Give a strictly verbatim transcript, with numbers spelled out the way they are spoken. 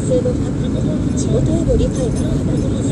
性の確保も地元への理解が課題です。